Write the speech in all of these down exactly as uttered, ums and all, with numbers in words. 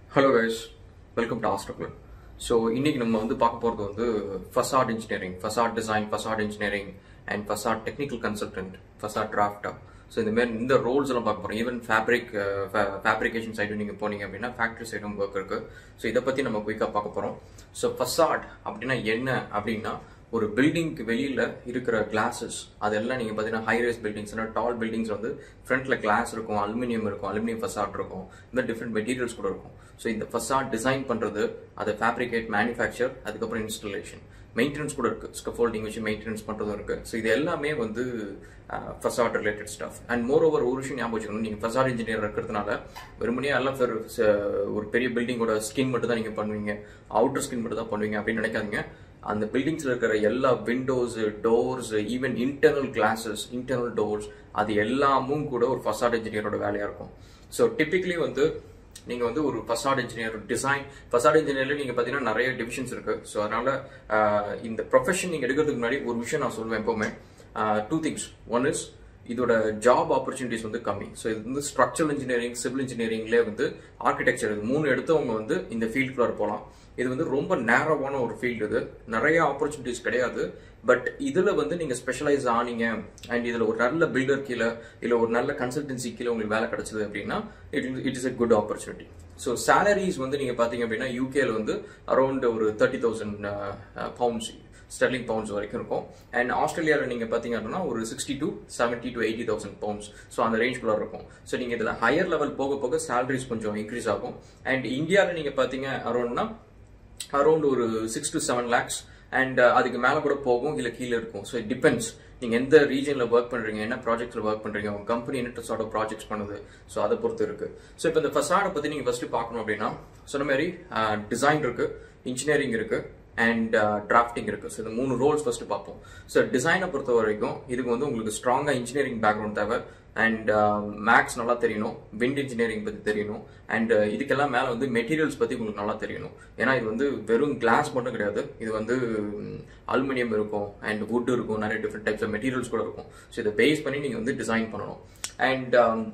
Hello guys, welcome to Astroclub. So, இன்னைக்கு நம்ம வந்து பார்க்க போறது வந்து facade engineering, facade design, facade engineering and facade technical consultant, facade drafter. So இந்த மாதிரி இந்த ரோல்ஸ் எல்லாம் பார்க்க போறோம். ஈவன் ஃபேப்ரிக் ஃபேப்ரிகேஷன் சைடு நீங்க போனீங்க அப்படின்னா ஃபேக்டரி சைடும் ஒர்க் இருக்கு. ஸோ இதை பத்தி நம்ம குயிக்கா பார்க்க போறோம். ஸோ facade அப்படின்னா என்ன அப்படின்னா ஒரு பில்டிங்க்கு வெளியில இருக்கிற கிளாஸஸ் அதெல்லாம் நீங்க பாத்தீங்கன்னா high rise buildings tall buildings வந்து ஃப்ரண்ட்ல கிளாஸ் இருக்கும், அலுமினியம் இருக்கும், அலுமினியம் ஃபசாட் இருக்கும், இந்த டிஃப்ரெண்ட் மெட்டீரியல்ஸ் கூட இருக்கும். ஸோ இந்த ஃபசாட் டிசைன் பண்றது, அதை ஃபேப்ரிகேட், மேனுஃபேக்சர், அதுக்கப்புறம் இன்ஸ்டலேஷன், மெயின்டெனன்ஸ் கூட இருக்கு, ஸ்கஃபோல்டிங் வச்சு மெயின்டெனன்ஸ் பண்றதும் இருக்கு. ஸோ இது எல்லாமே வந்து facade related stuff. And moreover ஒரு விஷயம் ஞாபகம் வச்சுக்கணும், நீங்க ஃபசாட் இன்ஜினியர் இருக்கிறதுனால வெறுமனே எல்லாம் ஒரு பெரிய பில்டிங்கோட ஸ்கின் மட்டும் தான் நீங்க பண்ணுவீங்க, அவுட்டர் ஸ்கின் மட்டும் தான் பண்ணுவீங்க அப்படின்னு நினைக்காதீங்க. அந்த பில்டிங்ஸ்ல இருக்கிற எல்லா windows, doors, even internal glasses, internal doors, அது எல்லாமும் கூட ஒரு ஃபசாட் இன்ஜினியரோட வேலையா இருக்கும். ஸோ டிபிக்கலி வந்து நீங்க வந்து ஒரு ஃபசாட் இன்ஜினியர் டிசைன் ஃபசாட் இன்ஜினியர்ல நீங்க பாத்தீங்கன்னா நிறைய டிவிஷன்ஸ் இருக்கு. ஸோ அதனால இந்த ப்ரொஃபஷன் நீங்க எடுக்கிறதுக்கு முன்னாடி ஒரு விஷயம் நான் சொல்லுவேன் எப்பவுமே, டூ திங்ஸ். ஒன் இஸ் இதோட ஜாப் ஆப்பர்ச்சுனிட்டிஸ் வந்து கம்மி. ஸோ இது வந்து ஸ்ட்ரக்சரல் இன்ஜினியரிங், சிவில் இன்ஜினியரிங்லேயே வந்து ஆர்கிடெக்சர், இது மூணு எடுத்தவங்க வந்து இந்த ஃபீல்டுக்குள்ள போகலாம். இது வந்து ரொம்ப நேரோவான ஒரு ஃபீல்டு, இது நிறைய ஆப்பர்ச்சுனிட்டிஸ் கிடையாது. பட் இதுல வந்து நீங்க ஸ்பெஷலைஸ் ஆனீங்க அண்ட் இதுல ஒரு நல்ல பில்டர் கீழே இல்ல ஒரு நல்ல கன்சல்டன்சி கீழே உங்களுக்கு வேலை கிடைச்சது அப்படின்னா it it is a good opportunity. So salaries வந்து நீங்க பாத்தீங்க அப்படின்னா யூகேல வந்து அரௌண்ட் ஒரு thirty thousand pounds sterling pounds வரைக்கும் இருக்கும். அண்ட் ஆஸ்திரேலியாவில் நீங்க பாத்தீங்க அப்படின்னா ஒரு sixty to seventy to eighty thousand pounds, so அந்த ரேஞ்ச்குள்ள இருக்கும். ஸோ நீங்க இதுல ஹையர் லெவல் போக போக சேலரிஸ் கொஞ்சம் இன்க்ரீஸ் ஆகும். அண்ட் இந்தியாவில் நீங்க பாத்தீங்க அரௌண்ட்னா அரௌண்ட் ஒரு six to seven lakhs and அதுக்கு மேல கூட போகும், இல்ல கீழே இருக்கும். ஸோ இட் டிபெண்ட்ஸ் நீங்க எந்த ரீஜன்ல ஒர்க் பண்றீங்க, என்ன ப்ராஜெக்ட்ல ஒர்க் பண்றீங்க, உங்க கம்பெனி என்ன சார்ட் ஆஃப் ப்ராஜெக்ட்ஸ் பண்ணுது, ஸோ அதை பொறுத்து இருக்கு. ஸோ இப்போ இந்த ஃபசாடை பத்தி நீங்க ஃபர்ஸ்ட் பார்க்கணும் அப்படின்னா சொன்ன மாதிரி டிசைன் இருக்கு, இன்ஜினியரிங் இருக்கு அண்ட் டிராஃப்டிங் இருக்கு. ஸோ இந்த மூணு ரோல்ஸ் ஃபர்ஸ்ட் பார்ப்போம். ஸோ டிசைனை பொறுத்த வரைக்கும் இதுக்கு வந்து உங்களுக்கு ஸ்ட்ராங்கா இன்ஜினியரிங் பேக்ரவுண்ட் தேவை அண்ட் மேக்ஸ் நல்லா தெரியணும், விண்ட் இன்ஜினியரிங் பத்தி தெரியணும் அண்ட் இதுக்கெல்லாம் மேல வந்து மெட்டீரியல்ஸ் பத்தி உங்களுக்கு நல்லா தெரியணும். ஏன்னா இது வந்து வெறும் கிளாஸ் மட்டும் கிடையாது, இது வந்து அலுமினியம் இருக்கும் அண்ட் வுட் இருக்கும், நிறைய டிஃப்ரெண்ட் டைப்ஸ் ஆஃப் மெட்டீரியல்ஸ் கூட இருக்கும். ஸோ இதை பேஸ் பண்ணி நீங்க வந்து டிசைன் பண்ணணும். And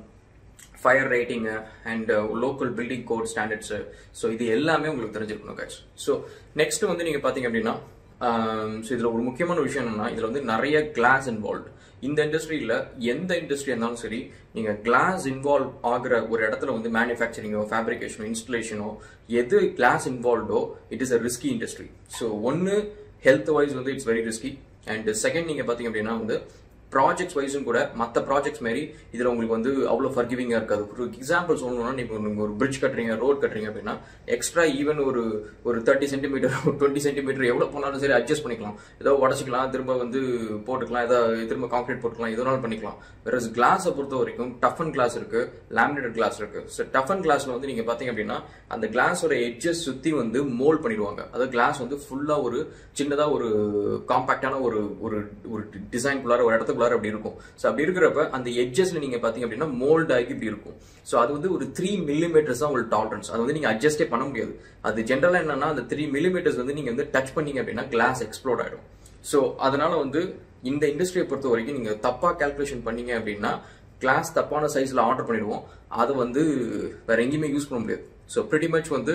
fire rating and local building code standards, so இது எல்லாமே உங்களுக்கு தெரிஞ்சிருக்கணும் கைஸ். ஸோ நெக்ஸ்ட் வந்து நீங்க பாத்தீங்க அப்படின்னா ஸோ இதுல ஒரு முக்கியமான விஷயம் என்னன்னா இதுல வந்து நிறைய கிளாஸ் இன்வால்வ். இந்த இண்டஸ்ட்ரியில எந்த இண்டஸ்ட்ரி இருந்தாலும் சரி, நீங்க கிளாஸ் இன்வால்வ் ஆகிற ஒரு இடத்துல வந்து மேனுஃபேக்சரிங்கோ, ஃபேப்ரிகேஷனோ, இன்ஸ்டலேஷனோ, எது கிளாஸ் இன்வால்வ்டோ it is a risky industry. So ஒன்னு ஹெல்த் வைஸ் வந்து it's very risky and second நீங்க பாத்தீங்க அப்படின்னா வந்து ப்ராஜெக்ட்ஸ் வைஸும் கூட மற்ற ப்ராஜெக்ட்ஸ் மாதிரி இதுல உங்களுக்கு வந்து அவ்வளவு ஃபர்கிவிங்கா இருக்காது. ஒரு எக்ஸாம்பிள் சொல்லணும்னா நீங்க ஒரு பிரிட்ஜ் கட்டுறீங்க, ரோட் கட்டுறீங்க அப்படின்னா எக்ஸ்ட்ரா ஈவன் ஒரு ஒரு தேர்ட்டி சென்டிமீட்டர் டுவெண்ட்டி சென்டிமீட்டர் எவ்வளவு போனாலும் சரி அட்ஜஸ்ட் பண்ணிக்கலாம், ஏதோ உடச்சிக்கலாம், திரும்ப வந்து போட்டுக்கலாம், ஏதாவது திரும்ப கான்கிரீட் போட்டுக்கலாம், எதனாலும் பண்ணிக்கலாம். வேற கிளாஸை பொறுத்த வரைக்கும் டஃப் அண்ட் கிளாஸ் இருக்கு, லேமினேட்டட் கிளாஸ் இருக்கு. ஸோ டஃப் அண்ட் கிளாஸ்ல வந்து நீங்க பாத்தீங்க அப்படின்னா அந்த கிளாஸோட எட்ஜஸ் சுத்தி வந்து மோல்ட் பண்ணிடுவாங்க. அதாவது கிளாஸ் வந்து ஃபுல்லா ஒரு சின்னதா ஒரு காம்பாக்டான ஒரு ஒரு டிசைன்குள்ளார ஒரு இடத்துக்குள்ளார அப்படி இருக்கும். சோ அப்படி இருக்கிறப்ப அந்த எட்ஜஸ்ல நீங்க பாத்தீங்க அப்படின்னா மோல்ட் ஆகி இப்படி இருக்கும். சோ அது வந்து ஒரு த்ரீ மில்லிமீட்டர்ஸ் தான் உங்களுக்கு டாலரன்ஸ், அது வந்து நீங்க அட்ஜஸ்டே பண்ண முடியாது. அது ஜென்ரலா என்னன்னா அந்த த்ரீ மில்லிமீட்டர்ஸ் வந்து நீங்க வந்து டச் பண்ணீங்க அப்படின்னா கிளாஸ் எக்ஸ்ப்ளோட் ஆயிடும். சோ அதனால வந்து இந்த இண்டஸ்ட்ரியை பொறுத்த வரைக்கும் நீங்க தப்பா கால்குலேஷன் பண்ணீங்க அப்படின்னா கிளாஸ் தப்பான சைஸ்ல ஆர்டர் பண்ணிடுவோம், அது வந்து வேற எங்கேயுமே யூஸ் பண்ண முடியாது. ஸோ பிரிட்டி மச் வந்து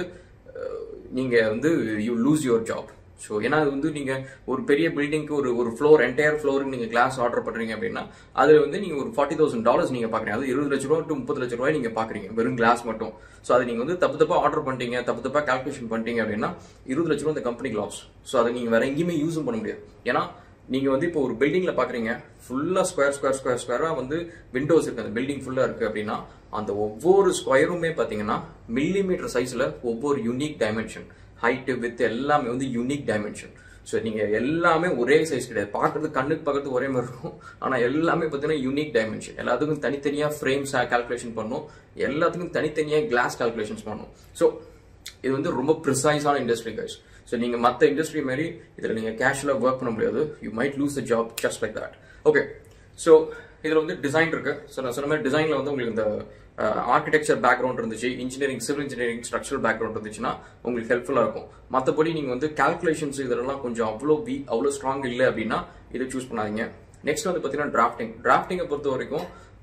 நீங்க வந்து you lose your job. So ஏன்னா அது வந்து நீங்க ஒரு பெரிய பில்டிங்க்கு ஒரு ஒரு ஃப்ளோர் என்டையர் ஃப்ளோருக்கு நீங்க கிளாஸ் ஆர்டர் பண்றீங்க அப்படின்னா அதுல வந்து நீங்க ஒரு ஃபார்ட்டி தௌசண்ட் டாலர்ஸ் நீங்க பாக்குறீங்க, அது இருபது லட்ச ரூபா டு முப்பது லட்ச ரூபாய் நீங்க பாக்குறீங்க வெறும் கிளாஸ் மட்டும். ஸோ அதை நீங்க வந்து தப்பு தப்பா ஆர்டர் பண்ணிட்டீங்க, தப்பு தப்பா கால்குலேஷன் பண்ணிட்டீங்க அப்படின்னா இருபது லட்ச ரூபா இந்த கம்பெனிக்கு லாஸ். ஸோ அதை நீங்க வேற எங்கேயுமே யூஸும் பண்ண முடியாது. ஏன்னா நீங்க வந்து இப்போ ஒரு பில்டிங்ல பாக்குறீங்க, ஃபுல்லா ஸ்கொயர் ஸ்கொயர் ஸ்கொயர் ஸ்கொயரா வந்து விண்டோஸ் இருக்கு, அந்த பில்டிங் ஃபுல்லா இருக்கு அப்படின்னா அந்த ஒவ்வொரு ஸ்கொயருமே பாத்தீங்கன்னா மில்லிமீட்டர் சைஸ்ல ஒவ்வொரு யூனிக் டைமென்ஷன், ஹைட் வித் எல்லாமே வந்து யூனிக் டைமென்ஷன். ஸோ நீங்க எல்லாமே ஒரே சைஸ் கிடையாது, பாக்குறது கண்ணுக்கு பார்க்கறது ஒரே மாதிரி இருக்கும், ஆனா எல்லாமே பாத்தீங்கன்னா யூனிக் டைமென்ஷன். எல்லாத்துக்கும் தனித்தனியா ஃப்ரேம்ஸ் கால்குலேஷன் பண்ணும், எல்லாத்துக்கும் தனித்தனியா கிளாஸ் கால்குலேஷன்ஸ் பண்ணும். ஸோ இது வந்து ரொம்ப ப்ரிசைஸான இண்டஸ்ட்ரி கைஸ். ஸோ நீங்க மற்ற இண்டஸ்ட்ரி மாதிரி இதுல நீங்க கேஷுவலா ஒர்க் பண்ண முடியாது, you might lose the job just like that. Okay, so இதுல வந்து டிசைன் இருக்கு. ஸோ நான் சொன்ன மாதிரி டிசைன்ல வந்து உங்களுக்கு இந்த ஆர்கிடெக்சர் பேக்ரவுண்ட் இருந்துச்சு, engineering, civil engineering, structural background இருந்துச்சுன்னா உங்களுக்கு ஹெல்ப்ஃபுல்லா இருக்கும். மற்றபடி நீங்க வந்து கால்குலேஷன்ஸ் இதெல்லாம் கொஞ்சம் அவ்வளோ வீ அவ்வளோ ஸ்ட்ராங் இல்லை அப்படின்னா இதை சூஸ் பண்ணாதீங்க. நெக்ஸ்ட் வந்து பாத்தீங்கன்னா டிராஃப்டிங். டிராஃப்டிங்கை பொறுத்த வரைக்கும்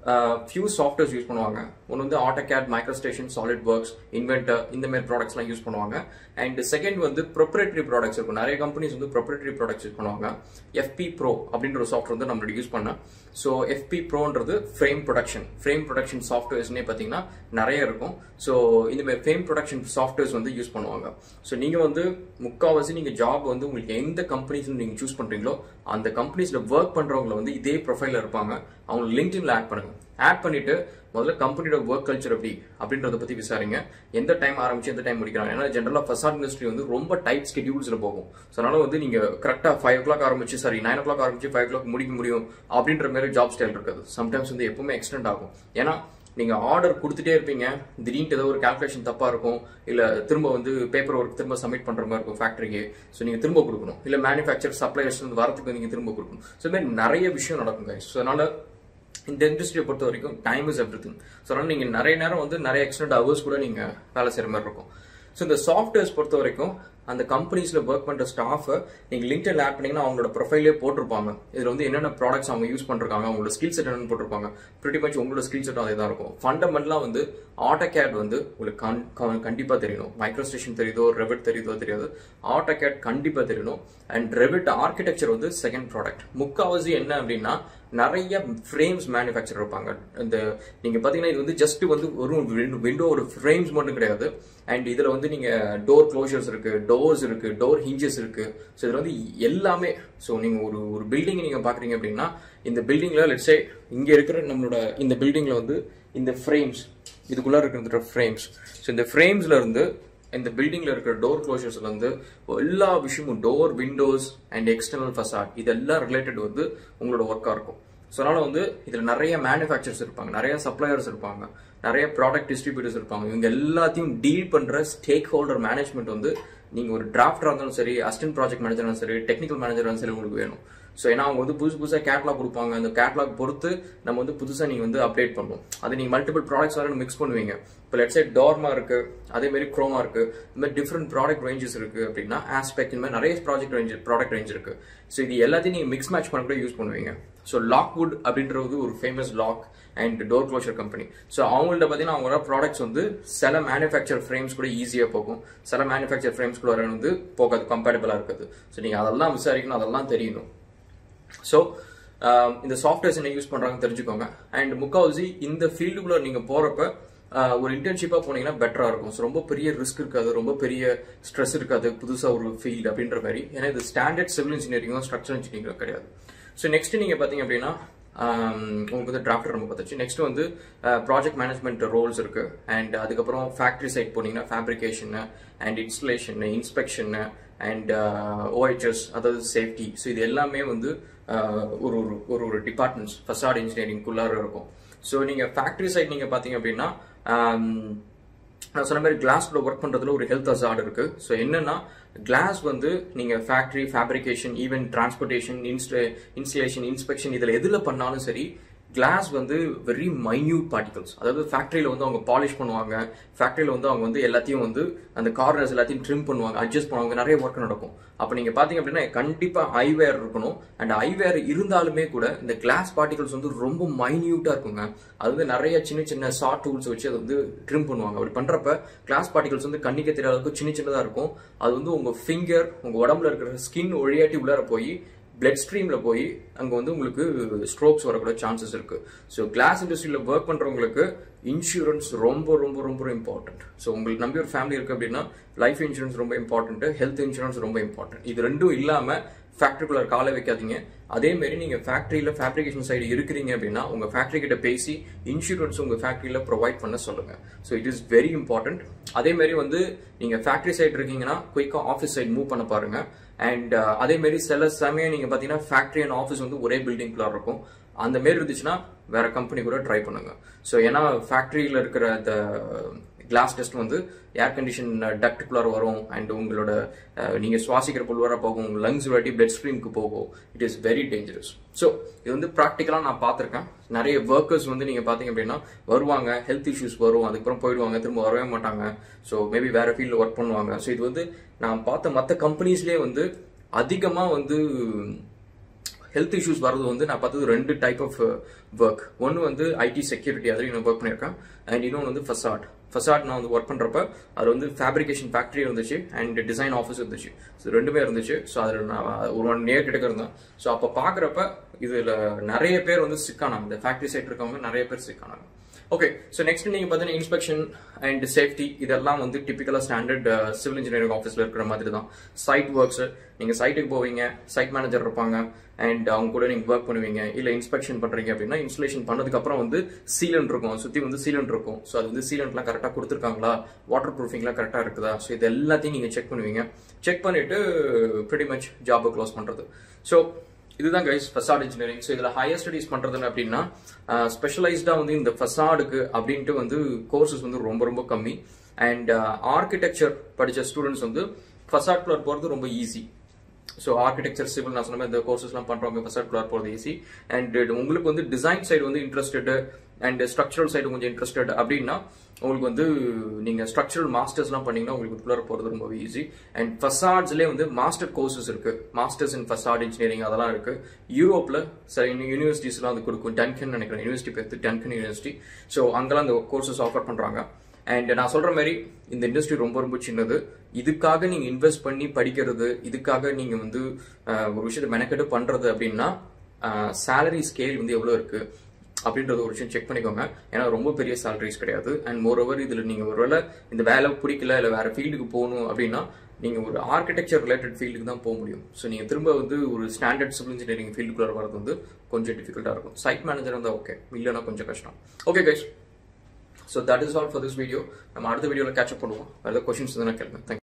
ஃபியூ சாஃப்ட்வேர்ஸ் யூஸ் பண்ணுவாங்க. ஒன்று வந்து AutoCAD, MicroStation, SolidWorks, Inventor இந்த மாதிரி ப்ராடக்ட்ஸ்லாம் யூஸ் பண்ணுவாங்க. அண்ட் செகண்ட் வந்து ப்ரொப்ரேட்டரி ப்ராடக்ட்ஸ் இருக்கும். நிறைய கம்பெனிஸ் வந்து ப்ரொப்ரேட்டரி ப்ராடக்ட்ஸ் யூஸ் பண்ணுவாங்க. எஃப்பி ப்ரோ அப்படின்ற ஒரு சாஃப்ட்வேர் வந்து நம்மளோட யூஸ் பண்ணேன். ஸோ எஃப்பி ப்ரோன்றது ஃப்ரேம் ப்ரொடக்ஷன் ஃப்ரேம் ப்ரொடக்ஷன் சாஃப்ட்வேர்ஸ்னே பார்த்தீங்கன்னா நிறைய இருக்கும். ஸோ இந்த மாதிரி ஃப்ரேம் ப்ரொடக்ஷன் சாஃப்ட்வேர்ஸ் வந்து யூஸ் பண்ணுவாங்க. ஸோ நீங்கள் வந்து முக்கால்வாசி நீங்கள் ஜாப் வந்து உங்களுக்கு எந்த கம்பெனிஸ் நீங்கள் சூஸ் பண்ணுறீங்களோ அந்த கம்பெனிஸில் ஒர்க் பண்ணுறவங்கள வந்து இதே ப்ரொஃபைலில் இருப்பாங்க. அவங்க லிங்க்டின்ல ஆட் பண்ணுங்க. ஆட் பண்ணிட்டு முதல்ல கம்பெனியோட ஒர்க் கல்ச்சர் எப்படி அப்படின்றத பத்தி விசாரிங்க. எந்த டைம் ஆரம்பிச்சு எந்த டைம் முடிக்கிறாங்க. ஏன்னா ஜென்ரலா ஃபசாட் இண்டஸ்ட்ரி வந்து ரொம்ப டைட் ஸ்கெடியூல்ஸ்ல போகும். ஸோ அதனால வந்து நீங்க கரெக்டா ஃபைவ் ஓ கிளாக் ஆரம்பிச்சு சாரி நைன் ஓ கிளாக் ஆரம்பிச்சு ஃபைவ் ஓ கிளாக் முடிக்க முடியும் அப்படின்ற மாதிரி ஜாப் ஸ்டைல் இருக்காது. சம்டைம்ஸ் வந்து எப்பவுமே எக்ஸ்டெண்ட் ஆகும். ஏன்னா நீங்க ஆர்டர் கொடுத்துட்டே இருப்பீங்க, திடீர்னு ஏதோ ஒரு கால்குலேஷன் தப்பா இருக்கும், இல்ல திரும்ப வந்து பேப்பர் ஒர்க் திரும்ப சப்மிட் பண்ற மாதிரி இருக்கும் ஃபேக்டரிக்கு. ஸோ நீங்க திரும்ப கொடுக்கணும், இல்ல மேனுஃபேக்சர் சப்ளையர்ஸ் வந்து வரத்துக்கு நீங்க திரும்ப கொடுக்கணும். ஸோ இந்த மாதிரி நிறைய விஷயம் நடக்கும் கைஸ். ஸோ அதனால இந்த இண்டஸ்ட்ரியை பொறுத்த வரைக்கும் time is everything. So அதனால நீங்க நிறைய நேரம் வந்து நிறைய எக்ஸ்டெண்ட் ஹவர்ஸ் கூட நீங்க வேலை செய்யற மாதிரி இருக்கும். ஸோ இந்த சாஃப்ட்வேர்ஸ் பொறுத்த வரைக்கும் அந்த கம்பெனிஸ்ல ஒர்க் பண்ற ஸ்டாஃப் நீங்க லிங்க்டின்ல ஆட் பண்ணீங்கன்னா அவங்களோட ப்ரொஃபைலே போட்டிருப்பாங்க. இதுல வந்து என்னென்ன ப்ராடக்ட்ஸ் அவங்க யூஸ் பண்றாங்க, அவங்களோட ஸ்கில் செட் என்னன்னு போட்டிருப்பாங்க. பிரிட்டி மச் உங்களோட ஸ்கில் செட்டும் அதே தான் இருக்கும். ஃபண்டமெண்டலா வந்து ஆட்டோகேட் வந்து உங்களுக்கு கண்டிப்பா தெரியணும். மைக்ரோஸ்டேஷன் தெரியுதோ, ரெவிட் தெரியுதோ தெரியாது, ஆட்டோகேட் கண்டிப்பா தெரியணும். அண்ட் ரெவிட் ஆர்கிடெக்சர் வந்து செகண்ட் ப்ராடக்ட். முக்காவாசி என்ன அப்படின்னா நிறைய ஃப்ரேம்ஸ் மேனுஃபேக்சர் இருப்பாங்க. இந்த நீங்க பாத்தீங்கன்னா இது வந்து ஜஸ்ட் வந்து ஒரு விண்டோ ஒரு ஃப்ரேம்ஸ் மட்டும் கிடையாது. அண்ட் இதுல வந்து நீங்க டோர் க்ளோஷர்ஸ் இருக்கு, டோர்ஸ் இருக்கு, டோர் ஹிஞ்சஸ் இருக்கு. ஸோ இதுல வந்து எல்லாமே. ஸோ நீங்க ஒரு ஒரு பில்டிங் நீங்க பாக்குறீங்க அப்படின்னா இந்த பில்டிங்ல லெட்ஸ் சே இங்க இருக்கிற நம்மளோட இந்த பில்டிங்ல வந்து இந்த ஃப்ரேம்ஸ் இதுக்குள்ள இருக்கிற ஃப்ரேம்ஸ். ஸோ இந்த ஃப்ரேம்ஸ்ல இருந்து இந்த பில்டிங்ல இருக்கிற டோர் க்ளோஷர்ஸ்ல இருந்து எல்லா விஷயமும் door, windows and external facade இதெல்லாம் ரிலேட்டட் வந்து உங்களோட ஒர்க்கா இருக்கும். ஸோ அதனால வந்து இதுல நிறைய மேனுஃபேக்சர்ஸ் இருப்பாங்க, நிறைய சப்ளையர்ஸ் இருப்பாங்க, நிறைய ப்ராடக்ட் டிஸ்ட்ரிபியூட்டர்ஸ் இருப்பாங்க. இவங்க எல்லாத்தையும் டீல் பண்ற ஸ்டேக் ஹோல்டர் மேனேஜ்மெண்ட் வந்து நீங்க ஒரு டிராஃப்டரா இருந்தாலும் சரி, அசிஸ்டன்ட் ப்ராஜெக்ட் மேனேஜரா இருந்தாலும் சரி, டெக்னிக்கல் மேனேஜரா இருந்தாலும் சரி உங்களுக்கு வேணும். ஸோ ஏன்னா அவங்க வந்து புதுசு புதுசாக கேட்லாக் கொடுப்பாங்க. அந்த கேட்லாக் பொறுத்து நம்ம வந்து புதுசாக நீங்கள் வந்து அப்டேட் பண்ணணும். அது நீங்கள் மல்டிபிள் ப்ராடக்ட்ஸ் வர மிக்ஸ் பண்ணுவீங்க. இப்போ லெட்ஸ் சே டோர்மா இருக்கு, அதே மாதிரி குரோமா இருக்கு, இந்த மாதிரி டிஃப்ரெண்ட் ப்ராடக்ட் ரேஞ்சஸ் இருக்கு அப்படின்னா ஆஸ்பெக்ட் இந்த மாதிரி நிறைய ப்ராஜெக்ட் ரேஞ்ச் ப்ராடக்ட் ரேஞ்ச் இருக்கு. ஸோ இது எல்லாத்தையும் நீங்கள் மிக்ஸ் மேட்ச் பண்ண கூட யூஸ் பண்ணுவீங்க. ஸோ லாக்வுட் அப்படின்றது ஒரு famous lock and door closure company. So அவங்கள்ட்ட பார்த்தீங்கன்னா அவங்களோட ப்ராடக்ட்ஸ் வந்து சில மேனுஃபேக்சர் ஃப்ரேம்ஸ் கூட ஈஸியாக போகும், சில மேனுஃபேக்சர் ஃப்ரேம்ஸ் கூட வந்து போகாது, கம்பேட்டபிளாக இருக்காது. ஸோ நீங்கள் அதெல்லாம் விசாரிக்கணும், அதெல்லாம் தெரியணும். ஸோ இந்த சாஃப்ட்வேர்ஸ் என்ன யூஸ் பண்றாங்கன்னு தெரிஞ்சுக்கோங்க. அண்ட் முக்கால்வாசி இந்த ஃபீல்டுக்குள்ள நீங்க போறப்ப ஒரு இன்டர்ன்ஷிப்பா போனீங்கன்னா பெட்டரா இருக்கும். ஸோ ரொம்ப பெரிய ரிஸ்க் இருக்காது, ரொம்ப பெரிய ஸ்ட்ரெஸ் இருக்காது, புதுசா ஒரு ஃபீல்டு அப்படின்ற மாதிரி. ஏன்னா இது ஸ்டாண்டர்ட் சிவில் இன்ஜினியரிங்கோ ஸ்ட்ரக்சர் இன்ஜினியரிங்கோ கிடையாது. ஸோ நெக்ஸ்ட் நீங்க பாத்தீங்க அப்படின்னா உங்களுக்கு வந்து டிராஃப்டர் ரொம்ப பார்த்துச்சு. நெக்ஸ்ட் வந்து ப்ராஜெக்ட் மேனேஜ்மெண்ட் ரோல்ஸ் இருக்கு. அண்ட் அதுக்கப்புறம் ஃபேக்டரி சைட் போனீங்கன்னா fabrication and installation, inspection and OHS அதாவது சேஃப்டி. ஸோ இது எல்லாமே வந்து ஒரு ஒரு ஒரு டிபார்ட்மெண்ட்ஸ் ஃபசாட் இன்ஜினியரிங்குள்ளார இருக்கும். ஸோ நீங்க ஃபேக்டரி சைட் நீங்க பாத்தீங்க அப்படின்னா நான் சொன்ன மாதிரி கிளாஸ்ல ஒர்க் பண்றதுல ஒரு ஹெல்த் ஹசார்ட் இருக்கு. ஸோ என்னன்னா கிளாஸ் வந்து நீங்க factory, fabrication, even transportation, installation, inspection இதுல எதுல பண்ணாலும் சரி கிளாஸ் வந்து வெரி மைன்யூட் பார்ட்டிகல்ஸ். அதாவது ஃபேக்டரியில வந்து அவங்க பாலிஷ் பண்ணுவாங்க, ஃபேக்டரியில வந்து அவங்க வந்து எல்லாத்தையும் வந்து அந்த கார்னர்ஸ் எல்லாத்தையும் ட்ரிம் பண்ணுவாங்க, அட்ஜஸ்ட் பண்ணுவாங்க, நிறைய ஒர்க் நடக்கும். அப்ப நீங்க பாத்தீங்க அப்படின்னா கண்டிப்பா ஐவேர் இருக்கணும். அண்ட் ஐவேர் இருந்தாலுமே கூட இந்த கிளாஸ் பார்ட்டிகல்ஸ் வந்து ரொம்ப மைன்யூட்டா இருக்குங்க. அது வந்து நிறைய சின்ன சின்ன ஷார்ட் டூல்ஸ் வச்சு அதை வந்து ட்ரிம் பண்ணுவாங்க. அப்படி பண்றப்ப கிளாஸ் பார்ட்டிகல்ஸ் வந்து கண்ணிக்க தெரியாத அளவுக்கு சின்ன சின்னதா இருக்கும். அது வந்து உங்க ஃபிங்கர், உங்க உடம்புல இருக்கிற ஸ்கின் ஒழியாட்டி உள்ளார போய் பிளட் ஸ்ட்ரீம்ல போய் அங்க வந்து உங்களுக்கு ஸ்ட்ரோக்ஸ் வரக்கூட சான்சஸ் இருக்கு. ஸோ கிளாஸ் இண்டஸ்ட்ரியில ஒர்க் பண்றவங்களுக்கு இன்சூரன்ஸ் ரொம்ப ரொம்ப ரொம்ப இம்பார்ட்டன்ட். ஸோ உங்களுக்கு நம்பி ஒரு ஃபேமிலி இருக்கு அப்படின்னா லைஃப் இன்சூரன்ஸ் ரொம்ப இம்பார்ட்டன்ட், ஹெல்த் இன்சூரன்ஸ் ரொம்ப இம்பார்ட்டன்ட். இது ரெண்டும் இல்லாம ஃபேக்டரிக்குள்ள காலை வைக்காதீங்க. அதே மாதிரி நீங்க ஃபேக்டரியில ஃபேப்ரிகேஷன் சைடு இருக்கிறீங்க அப்படின்னா உங்க ஃபேக்டரி கிட்ட பேசி இன்சூரன்ஸ் உங்க ஃபேக்டரியில ப்ரொவைட் பண்ண சொல்லுங்க. So it is very important. அதே மாதிரி வந்து நீங்க ஃபேக்டரி சைடு இருக்கீங்கன்னா குயிக்கா ஆஃபீஸ் சைடு மூவ் பண்ண பாருங்க. அண்ட் அதே மாதிரி சில சமயம் நீங்க பாத்தீங்கன்னா ஃபேக்டரி அண்ட் ஆஃபீஸ் வந்து ஒரே பில்டிங்குள்ள இருக்கும். அந்த மாதிரி இருந்துச்சுன்னா வேற கம்பெனி கூட ட்ரை பண்ணுங்க. ஸோ ஏன்னா ஃபேக்டரியில இருக்கிற அந்த கிளாஸ் டெஸ்ட் வந்து ஏர் கண்டிஷன் டக்டுக்குள்ளார வரும். அண்ட் உங்களோட நீங்க சுவாசிக்கிற புல்வர போகும், உங்க லங்ஸ் வாட்டி பிளட் ஸ்ட்ரீம்க்கு போகும். It is very dangerous. So இது வந்து ப்ராக்டிக்கலா நான் பார்த்திருக்கேன். நிறைய ஒர்க்கர்ஸ் வந்து நீங்க பாத்தீங்க அப்படின்னா வருவாங்க, ஹெல்த் இஷ்யூஸ் வரும், அதுக்கப்புறம் போயிடுவாங்க, திரும்ப வரவே மாட்டாங்க. ஸோ மேபி வேற ஃபீல்ட்ல ஒர்க் பண்ணுவாங்க. ஸோ இது வந்து நான் பார்த்த மற்ற கம்பெனிஸ்லேயே வந்து அதிகமா வந்து ஹெல்த் இஷ்யூஸ் வரது வந்து நான் பார்த்தது ரெண்டு டைப் ஆஃப் ஒர்க். ஒன்று வந்து ஐடி செக்யூரிட்டி, அதில் நான் ஒர்க் பண்ணியிருக்கேன். அண்ட் இன்னொன்று வந்து ஃபசாட். ஃபசாட் நான் வந்து ஒர்க் பண்ணுறப்ப அது வந்து ஃபேப்ரிகேஷன் ஃபேக்ட்ரி இருந்துச்சு அண்ட் டிசைன் ஆஃபீஸ் இருந்துச்சு. ஸோ ரெண்டுமே இருந்துச்சு. ஸோ அதில் நான் ஒரு ஒன் இயர் கிட்ட இருந்தேன். ஸோ அப்போ பார்க்குறப்ப இதில் நிறைய பேர் வந்து சிக்கானாங்க. இந்த ஃபேக்ட்ரி சைட் இருக்கவங்க நிறைய பேர் சிக்கானாங்க. ஓகே, ஸோ நெக்ஸ்ட் நீங்கள் பார்த்தீங்கன்னா இன்ஸ்பெக்ஷன் அண்ட் சேஃப்டி இதெல்லாம் வந்து டிப்பிக்கலாக ஸ்டாண்டர்ட் சிவில் இன்ஜினியரிங் ஆஃபீஸில் இருக்கிற மாதிரி தான். சைட் ஒர்க்ஸ், நீங்கள் சைட்டுக்கு போவீங்க, சைட் மேனேஜர் இருப்பாங்க அண்ட் அவங்க கூட நீங்கள் ஒர்க் பண்ணுவீங்க. இல்லை இன்ஸ்பெக்ஷன் பண்ணுறீங்க அப்படின்னா இன்ஸ்டலேஷன் பண்ணதுக்கப்புறம் வந்து சீலண்ட் இருக்கும், சுற்றி வந்து சீலண்ட் இருக்கும். ஸோ அது வந்து சீலண்ட்லாம் கரெக்டாக கொடுத்துருக்காங்களா, வாட்டர் ப்ரூஃபிங்லாம் கரெக்டாக இருக்குதா, ஸோ இது எல்லாத்தையும் நீங்கள் செக் பண்ணுவீங்க. செக் பண்ணிவிட்டு ப்ரிட்டி மச் ஜாபை க்ளோஸ் பண்ணுறது. ஸோ இதுதான் கைஸ் ஃபசாட் இன்ஜினியரிங். ஸோ இதில் ஹையர் ஸ்டடிஸ் பண்ணுறதுன்னு அப்படின்னா ஸ்பெஷலைஸ்டாக வந்து இந்த ஃபசாடுக்கு அப்படின்ட்டு வந்து கோர்சஸ் வந்து ரொம்ப ரொம்ப கம்மி. அண்ட் ஆர்கிடெக்சர் படித்த ஸ்டூடெண்ட்ஸ் வந்து ஃபசாட்குள்ள போகிறது ரொம்ப ஈஸி. ஸோ ஆர்கிடெக்சர் சிவில் நான் சொன்ன இந்த கோர்சஸ்லாம் பண்ணுறவங்க ஃபசாட்குள்ள போகிறது ஈஸி. அண்ட் உங்களுக்கு வந்து டிசைன் சைடு வந்து இன்ட்ரெஸ்டட் அண்ட் ஸ்ட்ரக்சரல் சைடு கொஞ்சம் இன்ட்ரெஸ்டட் அப்படின்னா உங்களுக்கு வந்து நீங்கள் ஸ்ட்ரக்சரல் மாஸ்டர்ஸ்லாம் பண்ணீங்கன்னா உங்களுக்கு இதுக்குள்ள போகிறது ரொம்ப ஈஸி. அண்ட் ஃபசாட்ஸ்லேயே வந்து மாஸ்டர் கோர்சஸ் இருக்கு, மாஸ்டர்ஸ் இன் ஃபசாட் இன்ஜினியரிங் அதெல்லாம் இருக்கு. யூரோப்பில் சரி யூனிவர்சிட்டிஸ்லாம் வந்து கொடுக்கும். டன்கன் நினைக்கிறேன் யூனிவர்சிட்டி பேர், டன்கன் யூனிவர்சிட்டி. ஸோ அங்கெல்லாம் அந்த கோர்சஸ் ஆஃபர் பண்ணுறாங்க. அண்ட் நான் சொல்ற மாதிரி இந்த இண்டஸ்ட்ரி ரொம்ப ரொம்ப சின்னது. இதுக்காக நீங்க இன்வெஸ்ட் பண்ணி படிக்கிறது, இதுக்காக நீங்க வந்து ஒரு விஷயத்தை மெனக்கெட்டு பண்றது அப்படின்னா சேலரி ஸ்கேல் வந்து எவ்வளவு இருக்கு அப்படின்றது ஒரு விஷயம் செக் பண்ணிக்கோங்க. ஏன்னா ரொம்ப பெரிய சேலரிஸ் கிடையாது. அண்ட் மோர் ஓவர் இதுல நீங்க ஒருவேளை இந்த வேலை பிடிக்கல இல்லை வேற ஃபீல்டுக்கு போகணும் அப்படின்னா நீங்க ஒரு ஆர்கிடெக்சர் ரிலேட்டட் ஃபீல்டுக்கு தான் போக முடியும். ஸோ நீங்க திரும்ப வந்து ஒரு ஸ்டாண்டர்ட் சிவில் இன்ஜினியரிங் ஃபீல்டுக்குள்ள வரது வந்து கொஞ்சம் டிஃபிகல்ட்டா இருக்கும். சைட் மேனேஜர் இருந்தால் ஓகே, இல்லைன்னா கொஞ்சம் கஷ்டம். Okay guys, so that is all for this video. நம்ம அடுத்த வீடியோல கேட்ச் அப் பண்ணுவோம். வேற ஏதாவது क्वेश्चंस இருந்தா கேளுங்க. Thank you.